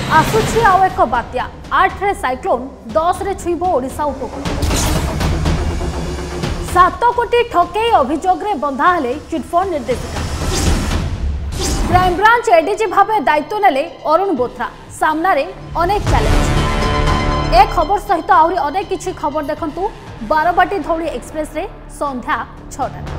आसुछि आउ एक बात्या 8 रे साइक्लोन 10 रे छुईब ओडिशा उपकूल 7 कोटी ठकेई अभियोग रे बंधा हेले चिटफंड निर्देशिका क्राइमब्रांच एडीजी भावे दायित्व नेले अरुण बोथ्रा सामना रे अनेक चैलेंज ए खबर सहित आउरी अनेक किछि खबर देखंतु बारबाटी धौली एक्सप्रेस रे संध्या 6टा।